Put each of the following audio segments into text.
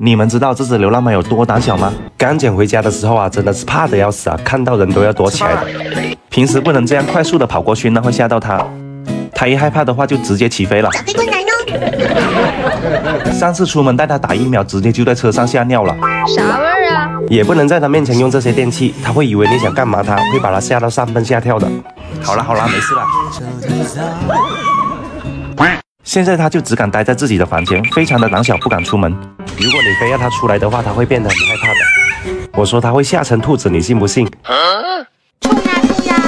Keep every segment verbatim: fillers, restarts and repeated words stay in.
你们知道这只流浪猫有多胆小吗？刚捡回家的时候啊，真的是怕得要死啊，看到人都要躲起来的。平时不能这样快速的跑过去，那会吓到它。它一害怕的话，就直接起飞了。上次出门带它打疫苗，直接就在车上吓尿了。 啥味儿啊？ 也不能在它面前用这些电器，它会以为你想干嘛它，会把它吓到上蹦下跳的。好了好了，没事了。现在它就只敢待在自己的房间，非常的胆小，不敢出门。如果你非要它出来的话，它会变得很害怕的。我说它会吓成兔子，你信不信？ 冲呀冲呀！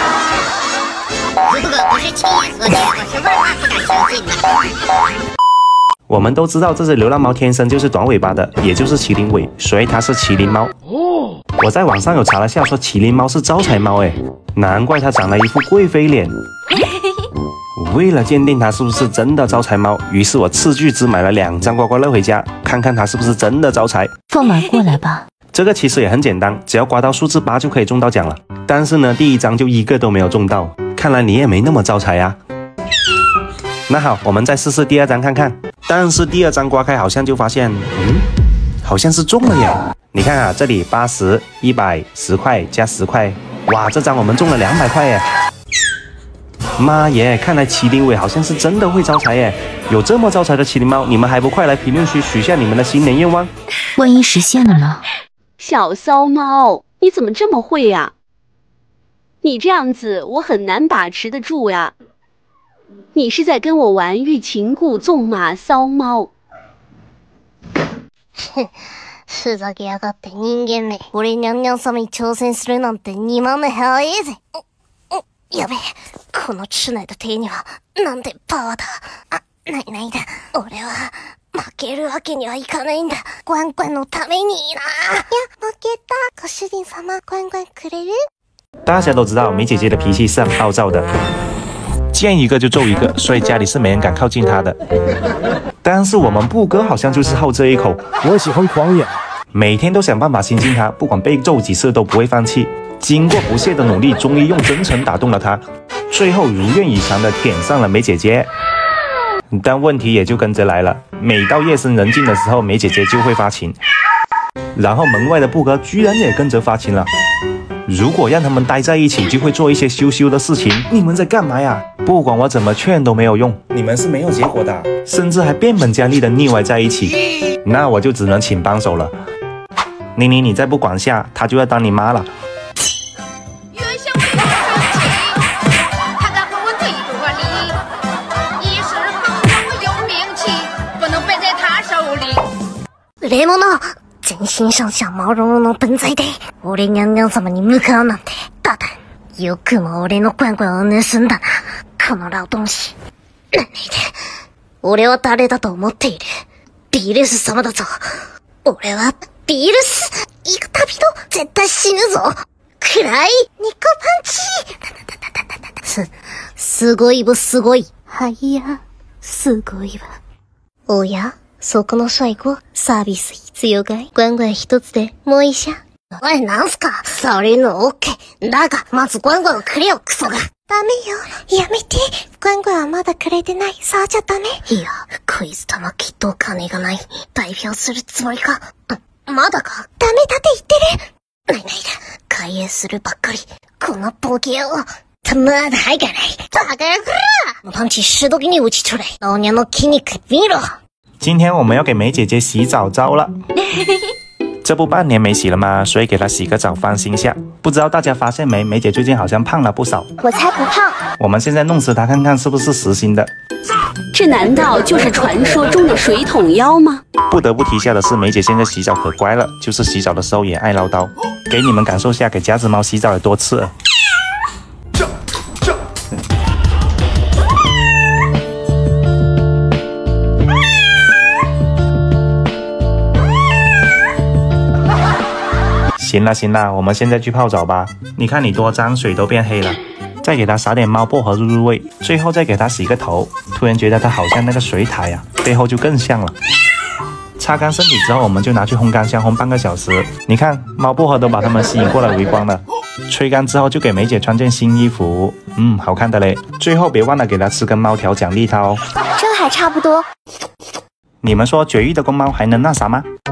如果不是亲眼所见，我是万万不敢相信的。 我们都知道这只流浪猫天生就是短尾巴的，也就是麒麟尾，所以它是麒麟猫。哦，我在网上有查了下，说麒麟猫是招财猫，哎，难怪它长了一副贵妃脸。为了鉴定它是不是真的招财猫，于是我斥巨资买了两张刮刮乐回家，看看它是不是真的招财。 放马过来吧。 这个其实也很简单，只要刮到数字八就可以中到奖了。但是呢，第一张就一个都没有中到，看来你也没那么招财呀。那好，我们再试试第二张看看。但是第二张刮开好像就发现，嗯，好像是中了耶。你看啊，这里八十、一百、十块加十块，哇，这张我们中了两百块耶。妈耶，看来麒麟尾好像是真的会招财耶！有这么招财的麒麟猫，你们还不快来评论区许下你们的新年愿望？ 万一实现了呢？ 小骚猫，你怎么这么会呀？你这样子我很难把持得住呀。你是在跟我玩欲擒故纵吗，骚猫？ ふざけやがって人間め。俺ニャンニャン様に挑戦するなんてにまめ早いぜ。やべえ、この吃奶的手にはなんてパワーだ。あ、ないないだ。俺は負けるわけにはいかないんだ。グワングワンのためにな。いや、負けた。ご主人様、グワングワンくれる？ 大家都知道梅姐姐的脾气是很暴躁的，见一个就揍一个，所以家里是没人敢靠近她的。但是我们布哥好像就是好这一口， 我喜欢狂野， 每天都想办法亲近她，不管被揍几次都不会放弃。经过不懈的努力，终于用真诚打动了她，最后如愿以偿的舔上了梅姐姐。但问题也就跟着来了，每到夜深人静的时候，梅姐姐就会发情，然后门外的布哥居然也跟着发情了。如果让他们待在一起，就会做一些羞羞的事情。你们在干嘛呀？不管我怎么劝都没有用，你们是没有结果的，甚至还变本加厉的腻歪在一起。那我就只能请帮手了。妮妮，你再不管下，她就要当你妈了。 レモノ、全身上下毛茸茸の分際で、俺ニャンニャン様に向かうなんて。ただ、よくも俺のグワングワンを盗んだな。この老東西。なんで俺は誰だと思っている？ビールス様だぞ。俺はビールス。行くたびと絶対死ぬぞ。くらいニコパンチ。す、すごいぼすごい。はいや、すごいわ。おや？そこの最後、サービス必要かい？グワングワン一つでもういいじゃん。おい、なんすか？それのオッケー。だが、まずグワングワンをくれよ、クソが。ダメよ。やめて。グワングワンはまだくれてない。そうじゃダメ。いや、こいつともきっとお金がない。代表するつもりか。まだか？ダメだって言ってる。ないないだ。開演するばっかり。このボケを。他妈的还敢来！大概个！胖起十多给你武器出来，老娘的给你给毙了！ 今天我们要给梅姐姐洗澡澡了。这不半年没洗了吗？所以给她洗个澡放心下。不知道大家发现没，梅姐最近好像胖了不少。 我才不胖。 我们现在弄死她看看是不是实心的。 这难道就是传说中的水桶腰吗？ 不得不提下的是，梅姐现在洗澡可乖了，就是洗澡的时候也爱唠叨。给你们感受下给家子猫洗澡有多刺耳。行了行了，我们现在去泡澡吧。你看你多脏，水都变黑了。再给它撒点猫薄荷入入味，最后再给它洗个头。突然觉得它好像那个水獭呀，背后就更像了。擦干身体之后，我们就拿去烘干箱烘半个小时。你看，猫薄荷都把它们吸引过来围观了。吹干之后就给梅姐穿件新衣服，嗯，好看的嘞。最后别忘了给它吃根猫条奖励它哦。 这还差不多。 你们说绝育的公猫还能那啥吗？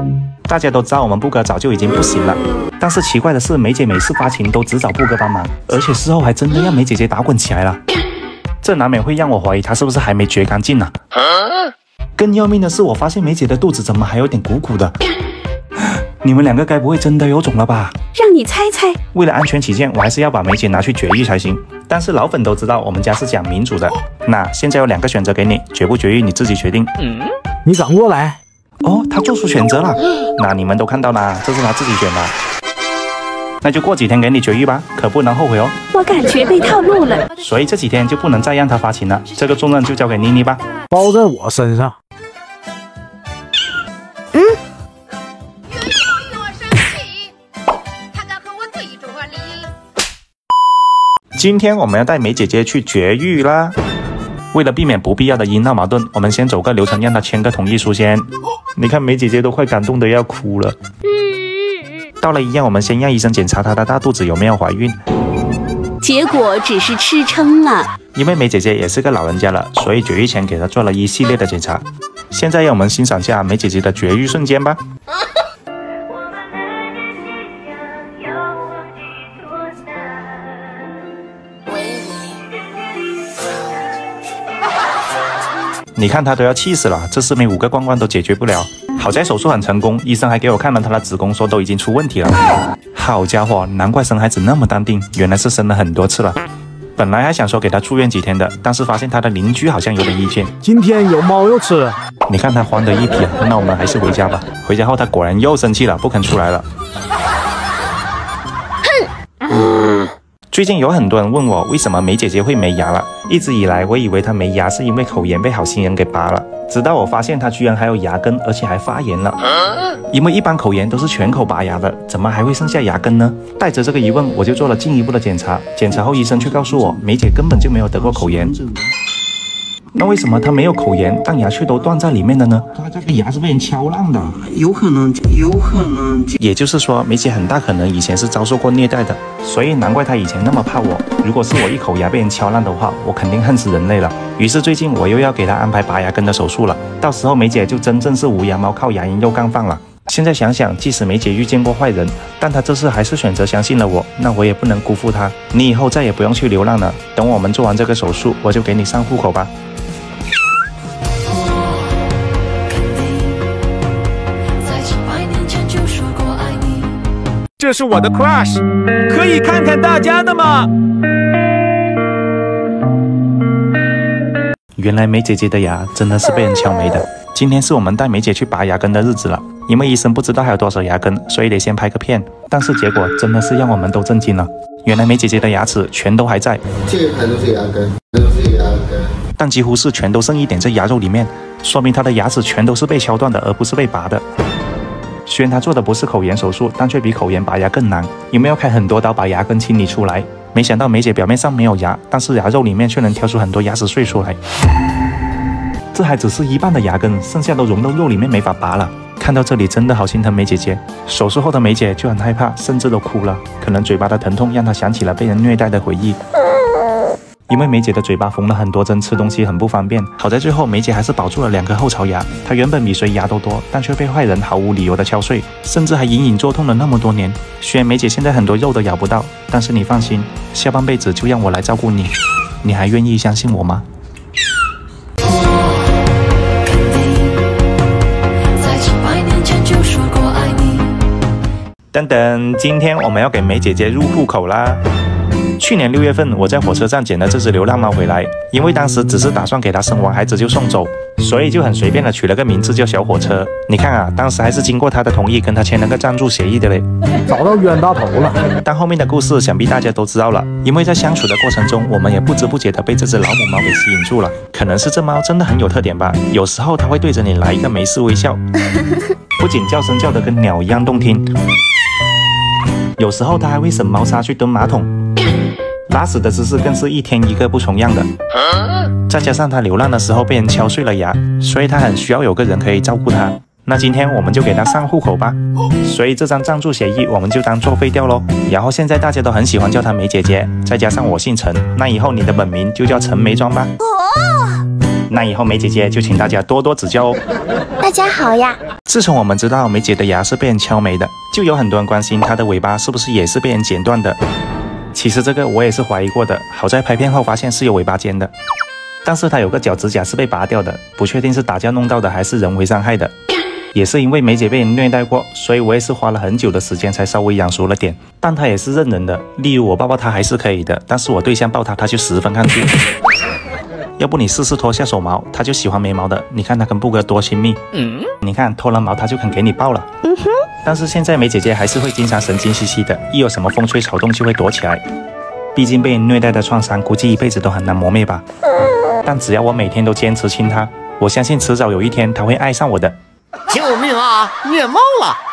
大家都知道我们布哥早就已经不行了，但是奇怪的是，梅姐每次发情都只找布哥帮忙，而且事后还真的让梅姐姐打滚起来了，这难免会让我怀疑她是不是还没绝干净呢、啊？更要命的是，我发现梅姐的肚子怎么还有点鼓鼓的？你们两个该不会真的有种了吧？ 让你猜猜。 为了安全起见，我还是要把梅姐拿去绝育才行。但是老粉都知道我们家是讲民主的，那现在有两个选择给你，绝不绝育你自己决定。 嗯，你赶过来。 哦，他做出选择了，那你们都看到了，这是他自己选的。那就过几天给你绝育吧，可不能后悔哦。 我感觉被套路了， 所以这几天就不能再让他发情了，这个重任就交给妮妮吧。 包在我身上。 嗯。 今天我们要带梅姐姐去绝育啦。为了避免不必要的阴闹矛盾，我们先走个流程，让她签个同意书先。你看梅姐姐都快感动得要哭了。到了医院，我们先让医生检查她的大肚子有没有怀孕。 结果只是吃撑了。 因为梅姐姐也是个老人家了，所以绝育前给她做了一系列的检查。现在让我们欣赏下梅姐姐的绝育瞬间吧。你看他都要气死了，这四枚五个罐罐都解决不了。好在手术很成功，医生还给我看了他的子宫，说都已经出问题了。好家伙，难怪生孩子那么淡定，原来是生了很多次了。本来还想说给他住院几天的，但是发现他的邻居好像有点意见。 今天有猫肉吃， 你看他慌得一批，那我们还是回家吧。回家后他果然又生气了，不肯出来了。哼！最近有很多人问我为什么梅姐姐会没牙了，一直以来我以为她没牙是因为口炎被好心人给拔了，直到我发现她居然还有牙根，而且还发炎了。因为一般口炎都是全口拔牙的，怎么还会剩下牙根呢？带着这个疑问，我就做了进一步的检查。检查后，医生却告诉我，梅姐根本就没有得过口炎。那为什么她没有口炎，但牙却都断在里面了呢？ 她这个牙是被人敲烂的，有可能，有可能。 也就是说，梅姐很大可能以前是遭受过虐待的，所以难怪她以前那么怕我。如果是我一口牙被人敲烂的话，我肯定恨死人类了。于是最近我又要给她安排拔牙根的手术了，到时候梅姐就真正是无牙猫靠牙龈肉干饭了。现在想想，即使梅姐遇见过坏人，但她这次还是选择相信了我，那我也不能辜负她。你以后再也不用去流浪了，等我们做完这个手术，我就给你上户口吧。 这是我的 crush， 可以看看大家的吗？ 原来梅姐姐的牙真的是被人敲没的。今天是我们带梅姐去拔牙根的日子了，因为医生不知道还有多少牙根，所以得先拍个片。但是结果真的是让我们都震惊了，原来梅姐姐的牙齿全都还在， 这一排都是牙根，都是牙根， 但几乎是全都剩一点在牙肉里面，说明她的牙齿全都是被敲断的，而不是被拔的。虽然她做的不是口炎手术，但却比口炎拔牙更难，有没有开很多刀把牙根清理出来？没想到梅姐表面上没有牙，但是牙肉里面却能挑出很多牙齿碎出来。这还只是一半的牙根，剩下都融到肉里面没法拔了。看到这里真的好心疼梅姐姐，手术后的梅姐就很害怕，甚至都哭了。可能嘴巴的疼痛让她想起了被人虐待的回忆。因为梅姐的嘴巴缝了很多针，吃东西很不方便。好在最后梅姐还是保住了两颗后槽牙，她原本比谁牙都多，但却被坏人毫无理由的敲碎，甚至还隐隐作痛了那么多年。虽然梅姐现在很多肉都咬不到，但是你放心，下半辈子就让我来照顾你。你还愿意相信我吗？等等，今天我们要给梅姐姐入户口啦。去年六月份，我在火车站捡了这只流浪猫回来，因为当时只是打算给它生完孩子就送走，所以就很随便的取了个名字叫小火车。你看啊，当时还是经过它的同意，跟它签了个暂住协议的嘞。 找到冤大头了。 但后面的故事想必大家都知道了，因为在相处的过程中，我们也不知不觉的被这只老母猫给吸引住了。可能是这猫真的很有特点吧，有时候它会对着你来一个美式微笑，不仅叫声叫得跟鸟一样动听，有时候它还会省猫砂去蹲马桶。拉屎的姿势更是一天一个不重样的，再加上他流浪的时候被人敲碎了牙，所以他很需要有个人可以照顾他。那今天我们就给他上户口吧，所以这张暂住协议我们就当作废掉咯。然后现在大家都很喜欢叫她梅姐姐，再加上我姓陈，那以后你的本名就叫陈梅庄吧。那以后梅姐姐就请大家多多指教哦。 大家好呀。 自从我们知道梅姐的牙是被人敲没的，就有很多人关心她的尾巴是不是也是被人剪断的。其实这个我也是怀疑过的，好在拍片后发现是有尾巴尖的，但是她有个脚指甲是被拔掉的，不确定是打架弄到的还是人为伤害的。也是因为梅姐被人虐待过，所以我也是花了很久的时间才稍微养熟了点。但她也是认人的，例如我抱抱她还是可以的，但是我对象抱她，她就十分抗拒。要不你试试脱下手毛，她就喜欢没毛的。你看她跟布哥多亲密，嗯，你看脱了毛她就肯给你抱了。嗯哼。但是现在梅姐姐还是会经常神经兮兮的，一有什么风吹草动就会躲起来。毕竟被人虐待的创伤，估计一辈子都很难磨灭吧。但只要我每天都坚持亲她，我相信迟早有一天她会爱上我的。 救命啊！虐猫了！